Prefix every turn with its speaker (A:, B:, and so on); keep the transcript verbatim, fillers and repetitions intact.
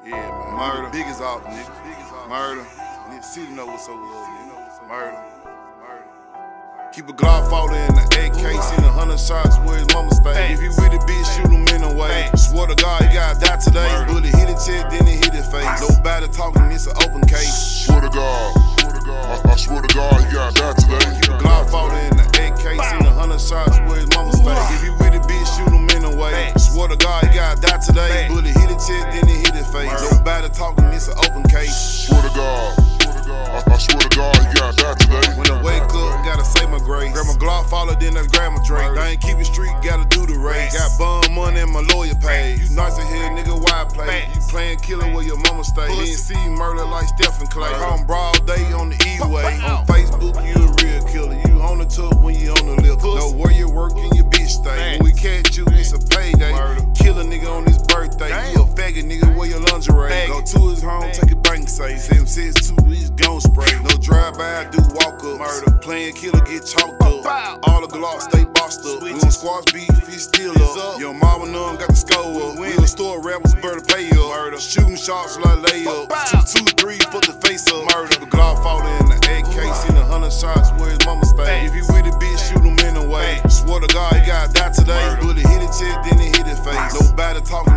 A: Yeah, man. Murder. Biggest off, nigga. Murder. Nigga city know what's over with, nigga. Murder. Murder. Keep a Glock folder in the A K, seen a hundred shots where his mama stay. If you with a bitch, shoot him in a way. Swear to God, you gotta die today. Bullet hit his chest, then it hit his face. Nobody talking, it's an open case.
B: Swear to God, I, I swear to God, you gotta die today.
A: Keep a Glock folder in the A K, seen a hundred shots where his mama stay. If you with a bitch, shoot him in a way. Swear to God, you gotta die today. Bullet hit his chest, then it hit his face. Nobody talking, it's an open case.
B: Swear to God, I, I swear to God, you gotta die today.
A: When I wake up, gotta say my grace. Grab my Glock follow, then I grab my drink. I ain't keeping street, gotta do the race. Got bum money and my lawyer paid. You nice in here, nigga, why play? You playing killer where your mama stay. You ain't see murder like Stephen Clay. I'm broad day on the E-way. On Facebook, you a real killer. You on the tub when you on the lip. Know where you work and your bitch stay. When we catch you, it's a payday. Kill a nigga on his birthday. You a faggot nigga, wear your lingerie. Go to his home, take a bank safe. seven six two, he's gon' spray. No drive-by, do walk-up. Murder. Playing killer, get chalked up. All the Glocks stay bossed up. We on squash beef, it's still up. Your mama know him, got the score up. We in the store, rappers better pay up. Murder. Shooting shots like layup. Two, two, three, put the face up. Murder. The Glock folder in the A K, seen a hundred shots where his mama stay. If you with a bitch, shoot him in a way. Swear to God, he gotta die today. Bullet hit his chest, then it hit his face. Nobody talking.